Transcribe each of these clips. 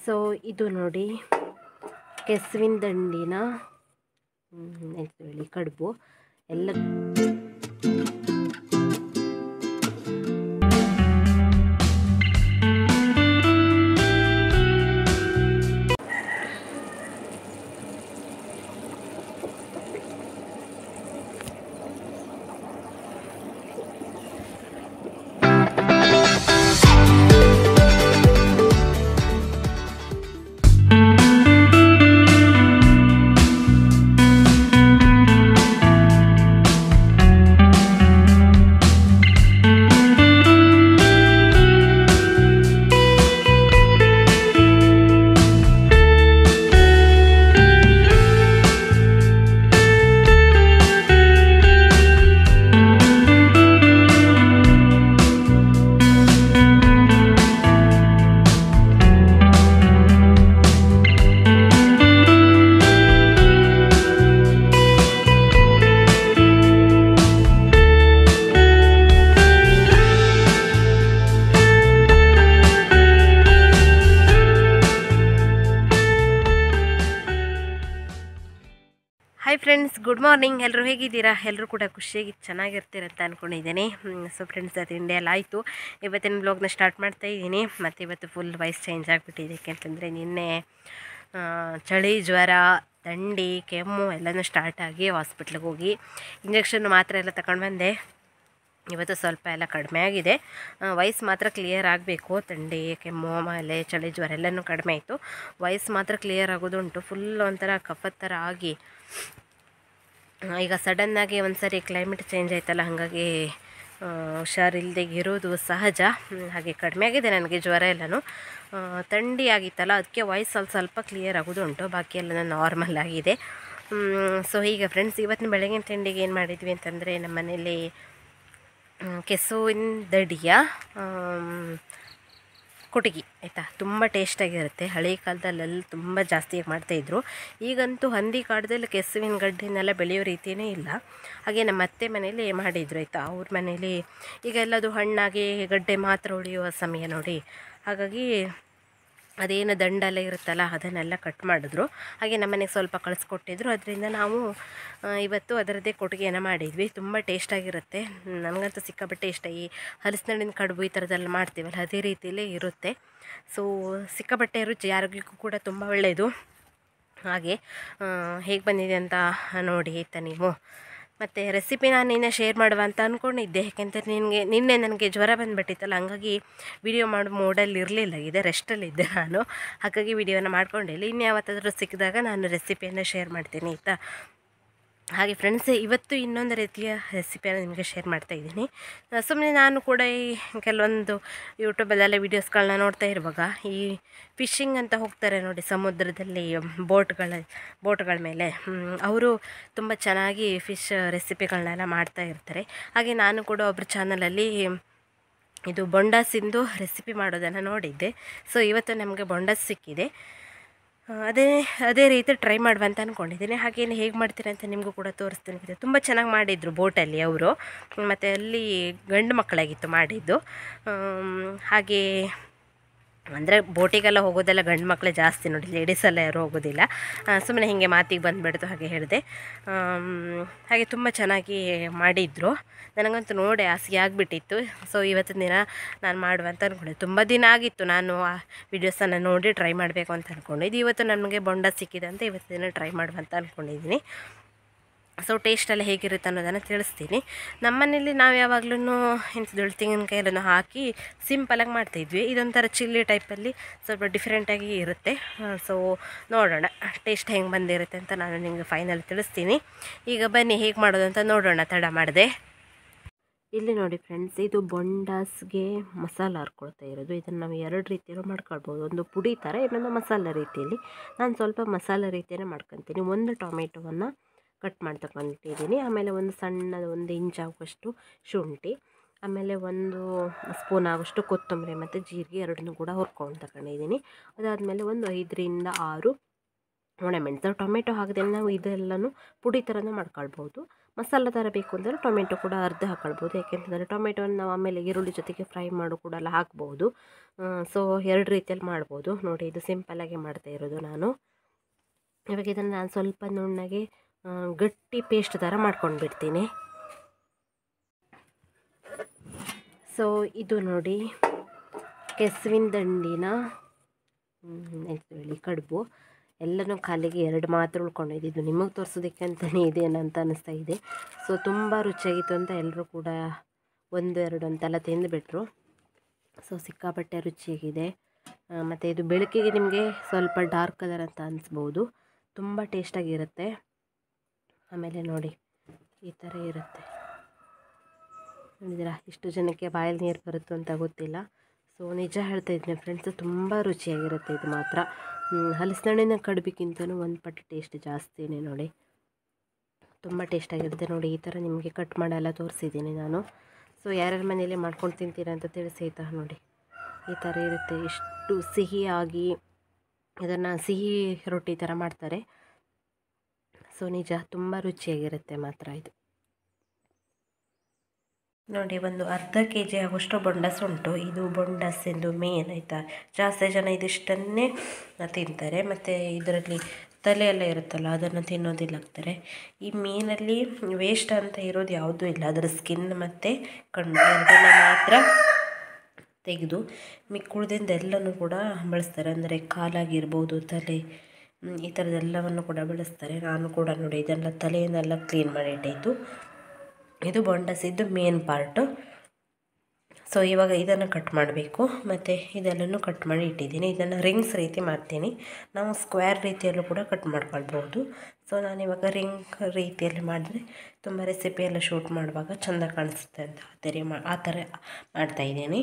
So ಇದು ನೋಡಿ ಕೆಸುವಿನ ದಂಡಿನ ಹೇಳಿ ಕಡುಬು ಎಲ್ಲ ಹಾಯ್ ಫ್ರೆಂಡ್ಸ್, ಗುಡ್ ಮಾರ್ನಿಂಗ್. ಎಲ್ಲರೂ ಹೇಗಿದ್ದೀರಾ? ಎಲ್ಲರೂ ಕೂಡ ಖುಷಿಯಾಗಿ ಚೆನ್ನಾಗಿರ್ತೀರಂತ ಅಂದ್ಕೊಂಡಿದ್ದೀನಿ. ಸೊ ಫ್ರೆಂಡ್ಸ್, ಅದು ತಿಂಡಿ ಎಲ್ಲ ಆಯಿತು. ಇವತ್ತಿನ ಬ್ಲಾಗ್ನ ಸ್ಟಾರ್ಟ್ ಮಾಡ್ತಾ ಇದ್ದೀನಿ. ಮತ್ತು ಇವತ್ತು ಫುಲ್ ವಾಯ್ಸ್ ಚೇಂಜ್ ಆಗಿಬಿಟ್ಟಿದೆ. ಯಾಕೆಂತಂದರೆ ನಿನ್ನೆ ಚಳಿ, ಜ್ವರ, ಥಂಡಿ, ಕೆಮ್ಮು ಎಲ್ಲನೂ ಸ್ಟಾರ್ಟ್ ಆಗಿ ಹಾಸ್ಪಿಟ್ಲಿಗೆ ಹೋಗಿ ಇಂಜೆಕ್ಷನ್ ಮಾತ್ರೆ ಎಲ್ಲ ತಗೊಂಡು ಬಂದೆ. ಇವತ್ತು ಸ್ವಲ್ಪ ಎಲ್ಲ ಕಡಿಮೆ ಆಗಿದೆ. ವಾಯ್ಸ್ ಮಾತ್ರ ಕ್ಲಿಯರ್ ಆಗಬೇಕು. ಥಂಡಿ, ಕೆಮ್ಮು, ಆಮೇಲೆ ಚಳಿ, ಜ್ವರ ಎಲ್ಲನೂ ಕಡಿಮೆ ಆಯಿತು. ವಾಯ್ಸ್ ಮಾತ್ರ ಕ್ಲಿಯರ್ ಆಗೋದುಂಟು. ಫುಲ್ ಒಂಥರ ಕಫದ ಥರ ಆಗಿ ಈಗ ಸಡನ್ನಾಗಿ ಒಂದು ಸರಿ ಕ್ಲೈಮೇಟ್ ಚೇಂಜ್ ಆಯ್ತಲ್ಲ, ಹಾಗಾಗಿ ಹುಷಾರಿಲ್ಲದೆ ಇರೋದು ಸಹಜ. ಹಾಗೆ ಕಡಿಮೆ ಆಗಿದೆ ನನಗೆ ಜ್ವರ ಎಲ್ಲನೂ. ಥಂಡಿ ಆಗಿತ್ತಲ್ಲ, ಅದಕ್ಕೆ ವಾಯ್ಸ್ ಸ್ವಲ್ಪ ಕ್ಲಿಯರ್ ಆಗೋದು ಉಂಟು. ಬಾಕಿ ಎಲ್ಲ ನಾರ್ಮಲ್ ಆಗಿದೆ. ಸೊ ಈಗ ಫ್ರೆಂಡ್ಸ್, ಇವತ್ತಿನ ಬೆಳಗಿನ ತಿಂಡಿಗೆ ಏನು ಮಾಡಿದ್ವಿ ಅಂತಂದರೆ, ನಮ್ಮ ಮನೇಲಿ ಕೆಸುವಿನ ದಡಿಯ ಕುಟಗಿ ಆಯಿತಾ, ತುಂಬ ಟೇಸ್ಟಾಗಿರುತ್ತೆ. ಹಳೆ ಕಾಲದಲ್ಲೆಲ್ಲ ತುಂಬ ಜಾಸ್ತಿಯಾಗಿ ಮಾಡ್ತಾಯಿದ್ರು. ಈಗಂತೂ ಹಂದಿ ಕಾಡ್ದಲ್ಲಿ ಕೆಸುವಿನ ಗಡ್ಡೆನೆಲ್ಲ ಬೆಳೆಯೋ ರೀತಿಯೇ ಇಲ್ಲ. ಹಾಗೆ ನಮ್ಮ ಅತ್ತೆ ಮನೇಲಿ ಮಾಡಿದರು ಆಯಿತಾ. ಅವ್ರ ಮನೇಲಿ ಈಗ ಎಲ್ಲದು ಹಣ್ಣಾಗಿ ಗಡ್ಡೆ ಮಾತ್ರ ಉಳಿಯುವ ಸಮಯ ನೋಡಿ. ಹಾಗಾಗಿ ಅದೇನು ದಂಡೆಲ್ಲ ಇರುತ್ತಲ್ಲ, ಅದನ್ನೆಲ್ಲ ಕಟ್ ಮಾಡಿದ್ರು. ಹಾಗೆ ನಮ್ಮನೆಗೆ ಸ್ವಲ್ಪ ಕಳಿಸ್ಕೊಟ್ಟಿದ್ರು. ಅದರಿಂದ ನಾವು ಇವತ್ತು ಅದರದ್ದೇ ಕೊಟ್ಟಿಗೆಯನ್ನು ಮಾಡಿದ್ವಿ. ತುಂಬ ಟೇಸ್ಟಾಗಿರುತ್ತೆ. ನನಗಂತೂ ಸಿಕ್ಕಾಪಟ್ಟೆ ಇಷ್ಟ. ಈ ಹಲಸಿನಹಣ್ಣಿನ ಕಡುಬು ಈ ಥರದ್ದೆಲ್ಲ ಮಾಡ್ತೀವಲ್ಲ, ಅದೇ ರೀತಿಯಲ್ಲೇ ಇರುತ್ತೆ. ಸೊ ಸಿಕ್ಕಾಪಟ್ಟೆ ರುಚಿ, ಆರೋಗ್ಯಕ್ಕೂ ಕೂಡ ತುಂಬ ಒಳ್ಳೆಯದು. ಹಾಗೆ ಹೇಗೆ ಬಂದಿದೆ ಅಂತ ನೋಡಿ ಆಯಿತಾ ನೀವು. ಮತ್ತು ರೆಸಿಪಿ ನಾನು ನಿನ್ನೆ ಶೇರ್ ಮಾಡುವ ಅಂತ ಅಂದ್ಕೊಂಡಿದ್ದೆ. ಯಾಕೆಂದರೆ ನಿನ್ನೆ ನನಗೆ ಜ್ವರ ಬಂದುಬಿಟ್ಟಿತ್ತಲ್ಲ, ಹಂಗಾಗಿ ವಿಡಿಯೋ ಮಾಡೋ ಮೂಡಲ್ಲಿ ಇರಲಿಲ್ಲ. ರೆಸ್ಟಲ್ಲಿದ್ದೆ ನಾನು. ಹಾಗಾಗಿ ವಿಡಿಯೋನ ಮಾಡ್ಕೊಂಡಿಲ್ಲ. ಇನ್ಯಾವತ್ತಾದರೂ ಸಿಕ್ಕಿದಾಗ ನಾನು ರೆಸಿಪಿಯನ್ನು ಶೇರ್ ಮಾಡ್ತೀನಿ ಆಯಿತಾ. ಹಾಗೆ ಫ್ರೆಂಡ್ಸ್, ಇವತ್ತು ಇನ್ನೊಂದು ರೀತಿಯ ರೆಸಿಪಿಯನ್ನು ನಿಮಗೆ ಶೇರ್ ಮಾಡ್ತಾಯಿದ್ದೀನಿ. ಸುಮ್ಮನೆ ನಾನು ಕೂಡ ಈ ಕೆಲವೊಂದು ಯೂಟ್ಯೂಬಲ್ಲೆಲ್ಲ ವೀಡಿಯೋಸ್ಗಳನ್ನ ನೋಡ್ತಾ ಇರುವಾಗ, ಈ ಫಿಶಿಂಗ್ ಅಂತ ಹೋಗ್ತಾರೆ ನೋಡಿ ಸಮುದ್ರದಲ್ಲಿ ಬೋಟ್ಗಳ ಮೇಲೆ, ಅವರು ತುಂಬ ಚೆನ್ನಾಗಿ ಫಿಶ್ ರೆಸಿಪಿಗಳನ್ನೆಲ್ಲ ಮಾಡ್ತಾ ಇರ್ತಾರೆ. ಹಾಗೆ ನಾನು ಕೂಡ ಒಬ್ಬರು ಚಾನಲಲ್ಲಿ ಇದು ಬೊಂಡಾಸಿಂದು ರೆಸಿಪಿ ಮಾಡೋದನ್ನು ನೋಡಿದ್ದೆ. ಸೊ ಇವತ್ತು ನಮಗೆ ಬೊಂಡಾಸ್ ಸಿಕ್ಕಿದೆ. ಅದೇ ರೀತಿ ಟ್ರೈ ಮಾಡುವ ಅಂತ ಅಂದ್ಕೊಂಡಿದ್ದೀನಿ. ಹಾಗೇನು ಹೇಗೆ ಮಾಡ್ತೀನಿ ಅಂತ ನಿಮಗೂ ಕೂಡ ತೋರಿಸ್ತೀನಿ. ತುಂಬ ಚೆನ್ನಾಗಿ ಮಾಡಿದರು ಬೋಟಲ್ಲಿ ಅವರು. ಮತ್ತು ಅಲ್ಲಿ ಗಂಡು ಮಕ್ಕಳಾಗಿತ್ತು ಮಾಡಿದ್ದು. ಹಾಗೆ ಅಂದರೆ ಬೋಟಿಗೆಲ್ಲ ಹೋಗೋದೆಲ್ಲ ಗಂಡು ಮಕ್ಕಳೇ ಜಾಸ್ತಿ ನೋಡಿ, ಲೇಡೀಸೆಲ್ಲ ಯಾರೂ ಹೋಗೋದಿಲ್ಲ. ಸುಮ್ಮನೆ ಹೀಗೆ ಮಾತಿಗೆ ಬಂದುಬಿಡ್ತು, ಹಾಗೆ ಹೇಳಿದೆ. ಹಾಗೆ ತುಂಬ ಚೆನ್ನಾಗಿ ಮಾಡಿದರು. ನನಗಂತೂ ನೋಡಿ ಹಾಸಿಗೆ ಆಗಿಬಿಟ್ಟಿತ್ತು. ಸೊ ಇವತ್ತಿನ ದಿನ ನಾನು ಮಾಡುವ ಅಂತ ಅಂದ್ಕೊಂಡೆ. ತುಂಬ ದಿನ ಆಗಿತ್ತು ನಾನು ಆ ವಿಡಿಯೋಸನ್ನು ನೋಡಿ ಟ್ರೈ ಮಾಡಬೇಕು ಅಂತ ಅಂದ್ಕೊಂಡಿದ್ದು. ಇವತ್ತು ನನಗೆ ಬೊಂಡ ಸಿಕ್ಕಿದೆ ಅಂತ ಇವತ್ತು ದಿನ ಟ್ರೈ ಮಾಡುವ ಅಂತ ಅಂದ್ಕೊಂಡಿದ್ದೀನಿ. ಸೊ ಟೇಸ್ಟೆಲ್ಲ ಹೇಗಿರುತ್ತೆ ಅನ್ನೋದನ್ನು ತಿಳಿಸ್ತೀನಿ. ನಮ್ಮನೇಲಿ ನಾವು ಯಾವಾಗಲೂ ಇಂಥದ್ದು ತೆಂಗಿನಕಾಯಿ ಎಲ್ಲನೂ ಹಾಕಿ ಸಿಂಪಲಾಗಿ ಮಾಡ್ತಾಯಿದ್ವಿ. ಇದೊಂಥರ ಚಿಲ್ಲಿ ಟೈಪಲ್ಲಿ ಸ್ವಲ್ಪ ಡಿಫ್ರೆಂಟಾಗಿ ಇರುತ್ತೆ. ಸೊ ನೋಡೋಣ ಟೇಸ್ಟ್ ಹೆಂಗೆ ಬಂದಿರುತ್ತೆ ಅಂತ ನಾನು ನಿಮಗೆ ಫೈನಲ್ ತಿಳಿಸ್ತೀನಿ. ಈಗ ಬನ್ನಿ ಹೇಗೆ ಮಾಡೋದು ಅಂತ ನೋಡೋಣ, ತಡ ಮಾಡಿದೆ. ಇಲ್ಲಿ ನೋಡಿ ಫ್ರೆಂಡ್ಸ್, ಇದು ಬೊಂಡಾಸ್ಗೆ ಮಸಾಲ ಹರ್ಕೊಳ್ತಾ ಇರೋದು. ಇದನ್ನು ನಾವು ಎರಡು ರೀತಿಯಲ್ಲೂ ಮಾಡ್ಕೊಳ್ಬೋದು. ಒಂದು ಪುಡಿ ಥರ, ಇನ್ನೊಂದು ಮಸಾಲ ರೀತಿಯಲ್ಲಿ. ನಾನು ಸ್ವಲ್ಪ ಮಸಾಲ ರೀತಿಯೇ ಮಾಡ್ಕೊತೀನಿ. ಒಂದು ಟೊಮೆಟೊವನ್ನು ಕಟ್ ಮಾಡಿ ತಗೊಂಡಿದ್ದೀನಿ. ಆಮೇಲೆ ಒಂದು ಸಣ್ಣದು 1 ಇಂಚ್ ಆಗುವಷ್ಟು ಶುಂಠಿ, ಆಮೇಲೆ 1 ಸ್ಪೂನ್ ಆಗುವಷ್ಟು ಕೊತ್ತಂಬರಿ ಮತ್ತು ಜೀರಿಗೆ ಎರಡನ್ನೂ ಕೂಡ ಹುರ್ಕೊಂಡು ತಗೊಂಡಿದ್ದೀನಿ. ಅದಾದಮೇಲೆ ಒಂದು 5 ರಿಂದ 6 ಒಣಮೆಣಸು. ಟೊಮೆಟೊ ಹಾಕಿದ್ರೆ ನಾವು ಇದೆಲ್ಲನೂ ಪುಡಿ ಥರನೂ ಮಾಡ್ಕೊಳ್ಬೋದು. ಮಸಾಲೆ ಥರ ಬೇಕು ಅಂದರೆ ಟೊಮೆಟೊ ಕೂಡ ಅರ್ಧ ಹಾಕ್ಕೊಳ್ಬೋದು. ಯಾಕೆಂತಂದರೆ ಟೊಮೆಟೊನ ನಾವು ಆಮೇಲೆ ಈರುಳ್ಳಿ ಜೊತೆಗೆ ಫ್ರೈ ಮಾಡು ಕೂಡ ಎಲ್ಲ ಹಾಕ್ಬೋದು. ಸೊ 2 ರೀತಿಯಲ್ಲಿ ಮಾಡ್ಬೋದು. ನೋಡಿ, ಇದು ಸಿಂಪಲ್ಲಾಗಿ ಮಾಡ್ತಾ ಇರೋದು ನಾನು. ಇವಾಗ ಇದನ್ನು ನಾನು ಸ್ವಲ್ಪ ನುಣ್ಣಗೆ ಗಟ್ಟಿ ಪೇಸ್ಟ್ ಥರ ಮಾಡ್ಕೊಂಡು ಬಿಡ್ತೀನಿ. ಸೊ ಇದು ನೋಡಿ, ಕೆಸುವಿನ ದಂಡಿನ ಹೇಳಿ ಕಡುಬು ಎಲ್ಲನೂ ಕಾಲಿಗೆ 2 ಮಾತ್ರ ಉಳ್ಕೊಂಡಿದ್ದು. ಇದು ನಿಮಗೆ ತೋರಿಸೋದಕ್ಕೆ ಅಂತಲೇ ಇದೇನಂತ ಅನ್ನಿಸ್ತಾ ಇದೆ. ಸೊ ತುಂಬ ರುಚಿಯಾಗಿತ್ತು ಅಂತ ಎಲ್ಲರೂ ಕೂಡ 1-2 ಅಂತೆಲ್ಲ ತಿಂದುಬಿಟ್ರು. ಸೊ ಸಿಕ್ಕಾಪಟ್ಟೆ ರುಚಿಯಾಗಿದೆ. ಮತ್ತು ಇದು ಬೆಳಕಿಗೆ ನಿಮಗೆ ಸ್ವಲ್ಪ ಡಾರ್ಕ್ ಕಲರ್ ಅಂತ ಅನಿಸ್ಬೋದು, ತುಂಬ ಟೇಸ್ಟಾಗಿರುತ್ತೆ. ಆಮೇಲೆ ನೋಡಿ, ಈ ಥರ ಇರುತ್ತೆ. ನೋಡಿದಿರಾ, ಇಷ್ಟು ಜನಕ್ಕೆ ಬಾಯಲ್ಲಿ ನೀರು ಬರುತ್ತೋ ಅಂತ ಗೊತ್ತಿಲ್ಲ. ಸೊ ನಿಜ ಹೇಳ್ತಾ ಇದ್ದೀನಿ ಫ್ರೆಂಡ್ಸು, ತುಂಬ ರುಚಿಯಾಗಿರುತ್ತೆ ಇದು ಮಾತ್ರ. ಹಲಸಿನಹಣ್ಣಿನ ಕಡುಬಿಗಿಂತನೂ 1 ಪಟ್ಟು ಟೇಸ್ಟ್ ಜಾಸ್ತಿನೇ. ನೋಡಿ, ತುಂಬ ಟೇಸ್ಟಾಗಿರುತ್ತೆ. ನೋಡಿ, ಈ ಥರ ನಿಮಗೆ ಕಟ್ ಮಾಡೆಲ್ಲ ತೋರಿಸಿದ್ದೀನಿ ನಾನು. ಸೊ ಯಾರ್ಯಾರ ಮನೇಲಿ ಮಾಡ್ಕೊಂಡು ತಿಂತೀರಾ ಅಂತ ತಿಳಿಸಿ ಆಯಿತಾ. ನೋಡಿ, ಈ ಥರ ಇರುತ್ತೆ. ಇಷ್ಟು ಸಿಹಿಯಾಗಿ ಇದನ್ನು ಸಿಹಿ ರೊಟ್ಟಿ ಥರ ಮಾಡ್ತಾರೆ. ಸೊ ನಿಜ ತುಂಬ ರುಚಿಯಾಗಿರುತ್ತೆ ಮಾತ್ರ ಇದು. ನೋಡಿ, ಒಂದು ಅರ್ಧ kg ಆಗುವಷ್ಟು ಬೊಂಡಸ್ ಉಂಟು. ಇದು ಬೊಂಡಸ್ ಎಂದು ಮೇನ್ ಆಯಿತಾ. ಜಾಸ್ತಿ ಜನ ಇದಿಷ್ಟನ್ನೇ ತಿಂತಾರೆ. ಮತ್ತು ಇದರಲ್ಲಿ ತಲೆ ಎಲ್ಲ ಇರುತ್ತಲ್ಲ, ಅದನ್ನು ತಿನ್ನೋದಿಲ್ಲಾಗ್ತಾರೆ. ಈ ಮೀನಲ್ಲಿ ವೇಸ್ಟ್ ಅಂತ ಇರೋದು ಯಾವುದೂ ಇಲ್ಲ. ಅದರ ಸ್ಕಿನ್ ಮತ್ತು ಕಣ್ಣು ಎರಡನ್ನ ಮಾತ್ರ ತೆಗೆದು ಮಿಕ್ಕುಳಿದಿಂದ ಎಲ್ಲನೂ ಕೂಡ ಬಳಸ್ತಾರೆ. ಅಂದರೆ ಕಾಲಾಗಿರ್ಬೋದು, ತಲೆ, ಈ ಥರದ್ದೆಲ್ಲವನ್ನು ಕೂಡ ಬಳಸ್ತಾರೆ. ನಾನು ಕೂಡ ನೋಡಿ ಇದೆಲ್ಲ ತಲೆಯನ್ನೆಲ್ಲ ಕ್ಲೀನ್ ಮಾಡಿ ಇಟ್ಟಾಯಿತು. ಇದು ಬೊಂಡಸ್, ಇದು ಮೇನ್ ಪಾರ್ಟು. ಸೊ ಇವಾಗ ಇದನ್ನು ಕಟ್ ಮಾಡಬೇಕು. ಮತ್ತು ಇದೆಲ್ಲನೂ ಕಟ್ ಮಾಡಿ ಇಟ್ಟಿದ್ದೀನಿ. ಇದನ್ನು ರಿಂಗ್ಸ್ ರೀತಿ ಮಾಡ್ತೀನಿ. ನಾವು ಸ್ಕ್ವೇರ್ ರೀತಿಯಲ್ಲೂ ಕೂಡ ಕಟ್ ಮಾಡ್ಕೊಳ್ಬೋದು. ಸೊ ನಾನಿವಾಗ ರಿಂಗ್ ರೀತಿಯಲ್ಲಿ ಮಾಡಿದ್ರೆ ತುಂಬ ರೆಸಿಪಿ ಎಲ್ಲ ಶೂಟ್ ಮಾಡುವಾಗ ಚೆಂದ ಕಾಣಿಸುತ್ತೆ ಅಂತ ಆ ಥರ ಮಾಡ್ತಾಯಿದ್ದೀನಿ.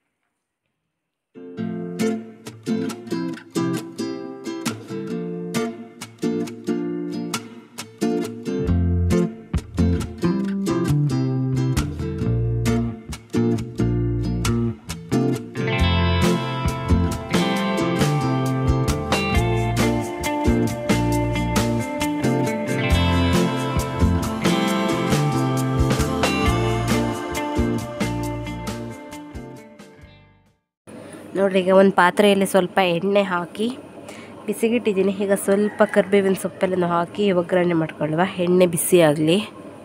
ನೋಡಿರಿ, ಈಗ ಒಂದು ಪಾತ್ರೆಯಲ್ಲಿ ಸ್ವಲ್ಪ ಎಣ್ಣೆ ಹಾಕಿ ಬಿಸಿಗಿಟ್ಟಿದ್ದೀನಿ. ಈಗ ಸ್ವಲ್ಪ ಕರಿಬೇವಿನ ಸೊಪ್ಪೆಲ್ಲನೂ ಹಾಕಿ ಒಗ್ಗರಣೆ ಮಾಡ್ಕೊಳ್ಳುವ. ಎಣ್ಣೆ ಬಿಸಿ ಆಗಲಿ.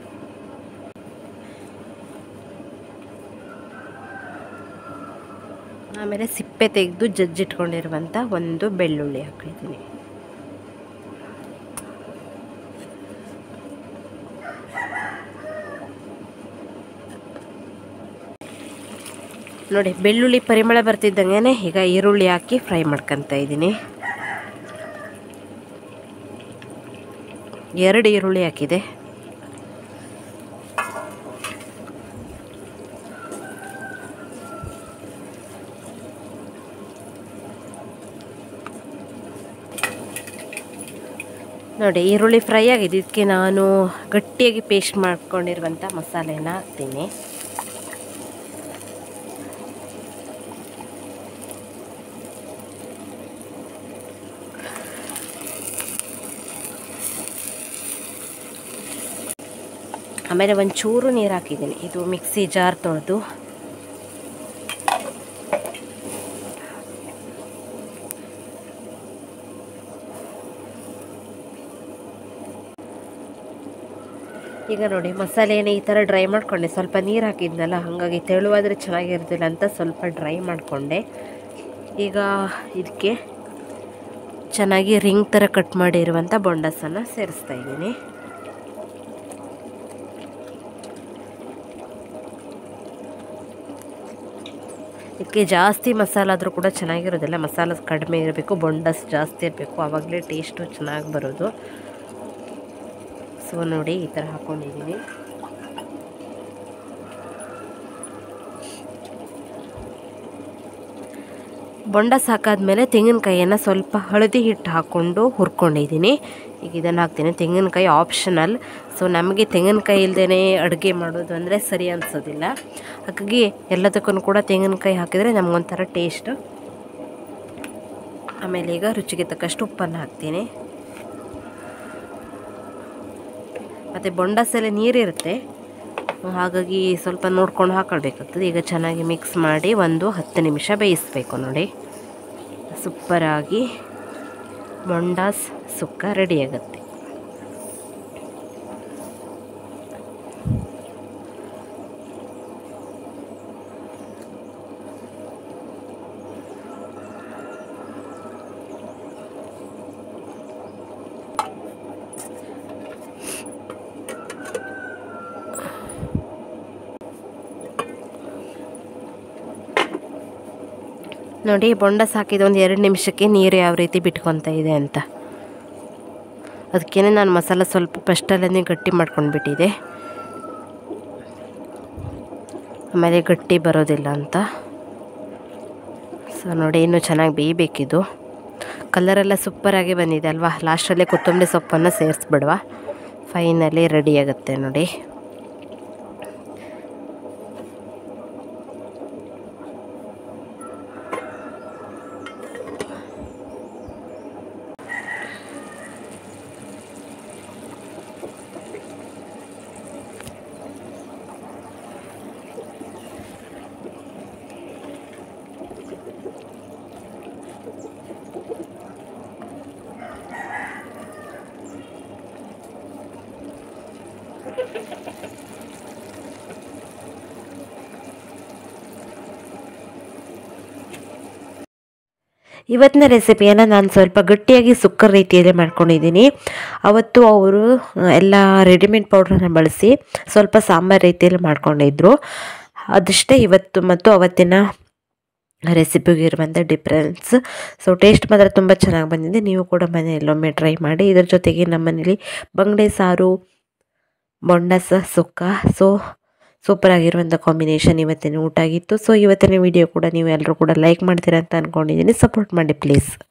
ಆಮೇಲೆ ಸಿಪ್ಪೆ ತೆಗೆದು ಜಜ್ಜಿಟ್ಕೊಂಡಿರುವಂಥ ಒಂದು ಬೆಳ್ಳುಳ್ಳಿ ಹಾಕಿದ್ದೀನಿ. ನೋಡಿ, ಬೆಳ್ಳುಳ್ಳಿ ಪರಿಮಳ ಬರ್ತಿದ್ದಂಗೆ ಈಗ ಈರುಳ್ಳಿ ಹಾಕಿ ಫ್ರೈ ಮಾಡ್ಕೊತಾ ಇದ್ದೀನಿ. 2 ಈರುಳ್ಳಿ ಹಾಕಿದೆ. ನೋಡಿ, ಈರುಳ್ಳಿ ಫ್ರೈ ಆಗಿದೆ. ಇದಕ್ಕೆ ನಾನು ಗಟ್ಟಿಯಾಗಿ ಪೇಸ್ಟ್ ಮಾಡ್ಕೊಂಡಿರುವಂಥ ಮಸಾಲೆನ ಹಾಕ್ತೀನಿ. ಆಮೇಲೆ ಒಂಚೂರು ನೀರು ಹಾಕಿದ್ದೀನಿ. ಇದು ಮಿಕ್ಸಿ ಜಾರ್ ತೊಳೆದು ಈಗ ನೋಡಿ, ಮಸಾಲೆನ ಈ ಥರ ಡ್ರೈ ಮಾಡಿಕೊಂಡೆ. ಸ್ವಲ್ಪ ನೀರು ಹಾಕಿದ್ನಲ್ಲ, ಹಾಗಾಗಿ ತೆಳುವಾದರೆ ಚೆನ್ನಾಗಿರ್ತಿಲ್ಲ ಅಂತ ಸ್ವಲ್ಪ ಡ್ರೈ ಮಾಡಿಕೊಂಡೆ. ಈಗ ಇದಕ್ಕೆ ಚೆನ್ನಾಗಿ ರಿಂಗ್ ಥರ ಕಟ್ ಮಾಡಿರುವಂಥ ಬೊಂಡಸನ್ನು ಸೇರಿಸ್ತಾ ಇದ್ದೀನಿ. ಇದಕ್ಕೆ ಜಾಸ್ತಿ ಮಸಾಲೆ ಆದರೂ ಕೂಡ ಚೆನ್ನಾಗಿರೋದಿಲ್ಲ. ಮಸಾಲೆ ಕಡಿಮೆ ಇರಬೇಕು, ಬೊಂಡಸ್ ಜಾಸ್ತಿ ಇರಬೇಕು, ಆವಾಗಲೇ ಟೇಸ್ಟು ಚೆನ್ನಾಗಿ ಬರೋದು. ಸೊ ನೋಡಿ, ಈ ಥರ ಹಾಕ್ಕೊಂಡಿದ್ದೀನಿ. ಬೊಂಡಸ್ ಹಾಕಾದ್ಮೇಲೆ ತೆಂಗಿನಕಾಯಿಯನ್ನು ಸ್ವಲ್ಪ ಹಳದಿ ಹಿಟ್ಟು ಹಾಕ್ಕೊಂಡು ಹುರ್ಕೊಂಡಿದ್ದೀನಿ. ಈಗ ಇದನ್ನು ಹಾಕ್ತೀನಿ. ತೆಂಗಿನಕಾಯಿ ಆಪ್ಷನಲ್. ಸೊ ನಮಗೆ ತೆಂಗಿನಕಾಯಿ ಇಲ್ಲದೇ ಅಡುಗೆ ಮಾಡೋದು ಅಂದರೆ ಸರಿ ಅನಿಸೋದಿಲ್ಲ. ಹಾಗಾಗಿ ಎಲ್ಲದಕ್ಕೂ ಕೂಡ ತೆಂಗಿನಕಾಯಿ ಹಾಕಿದರೆ ನಮಗೊಂಥರ ಟೇಸ್ಟು. ಆಮೇಲೆ ಈಗ ರುಚಿಗೆ ತಕ್ಕಷ್ಟು ಉಪ್ಪನ್ನು ಹಾಕ್ತೀನಿ. ಮತ್ತು ಬೊಂಡಸೆಲ್ಲ ನೀರಿರುತ್ತೆ, ಹಾಗಾಗಿ ಸ್ವಲ್ಪ ನೋಡ್ಕೊಂಡು ಹಾಕೊಳ್ಬೇಕಾಗ್ತದೆ. ಈಗ ಚೆನ್ನಾಗಿ ಮಿಕ್ಸ್ ಮಾಡಿ ಒಂದು 10 ನಿಮಿಷ ಬೇಯಿಸಬೇಕು. ನೋಡಿ, ಸೂಪರಾಗಿ ಮೊಂಡಾಸ್ ಸುಕ್ಕ ರೆಡಿಯಾಗುತ್ತೆ. ನೋಡಿ, ಬೊಂಡಸ್ ಹಾಕಿದ ಒಂದು 2 ನಿಮಿಷಕ್ಕೆ ನೀರು ಯಾವ ರೀತಿ ಬಿಟ್ಕೊತಾ ಇದೆ ಅಂತ. ಅದಕ್ಕೇ ನಾನು ಮಸಾಲ ಸ್ವಲ್ಪ ಫಸ್ಟಲ್ಲೇ ಗಟ್ಟಿ ಮಾಡ್ಕೊಂಡ್ಬಿಟ್ಟಿದೆ, ಆಮೇಲೆ ಗಟ್ಟಿ ಬರೋದಿಲ್ಲ ಅಂತ. ಸೊ ನೋಡಿ, ಇನ್ನೂ ಚೆನ್ನಾಗಿ ಬೇಯಬೇಕಿದು. ಕಲರೆಲ್ಲ ಸೂಪರಾಗಿ ಬಂದಿದೆ ಅಲ್ವಾ. ಲಾಸ್ಟಲ್ಲೇ ಕೊತ್ತಂಬರಿ ಸೊಪ್ಪನ್ನು ಸೇರಿಸ್ಬಿಡುವ, ಫೈನಲಿ ರೆಡಿ ಆಗುತ್ತೆ ನೋಡಿ. ಇವತ್ತಿನ ರೆಸಿಪಿಯನ್ನು ನಾನು ಸ್ವಲ್ಪ ಗಟ್ಟಿಯಾಗಿ ಸುಕ್ಕರ್ ರೀತಿಯಲ್ಲಿ ಮಾಡ್ಕೊಂಡಿದ್ದೀನಿ. ಅವತ್ತು ಅವರು ಎಲ್ಲ ರೆಡಿಮೇಡ್ ಪೌಡ್ರನ್ನ ಬಳಸಿ ಸ್ವಲ್ಪ ಸಾಂಬಾರು ರೀತಿಯಲ್ಲಿ ಮಾಡ್ಕೊಂಡಿದ್ರು. ಅದಷ್ಟೇ ಇವತ್ತು ಮತ್ತು ಅವತ್ತಿನ ರೆಸಿಪಿಗೆ ಇರುವಂಥ ಡಿಫ್ರೆನ್ಸ್. ಸೊ ಟೇಸ್ಟ್ ಮಾತ್ರ ತುಂಬ ಚೆನ್ನಾಗಿ ಬಂದಿದೆ. ನೀವು ಕೂಡ ಮನೆಯಲ್ಲೊಮ್ಮೆ ಟ್ರೈ ಮಾಡಿ. ಇದರ ಜೊತೆಗೆ ನಮ್ಮ ಮನೇಲಿ ಬಂಗಡೆ ಸಾರು, ಮೊಂಡಸ ಸುಕ್ಕ, ಸೊ ಸೂಪರಾಗಿರುವಂಥ ಕಾಂಬಿನೇಷನ್ ಇವತ್ತಿನ ಊಟ ಆಗಿತ್ತು. ಸೊ ಇವತ್ತಿನ ವಿಡಿಯೋ ಕೂಡ ನೀವು ಎಲ್ಲರೂ ಕೂಡ ಲೈಕ್ ಮಾಡ್ತೀರಾ ಅಂತ ಅಂದ್ಕೊಂಡಿದ್ದೀನಿ. ಸಪೋರ್ಟ್ ಮಾಡಿ ಪ್ಲೀಸ್.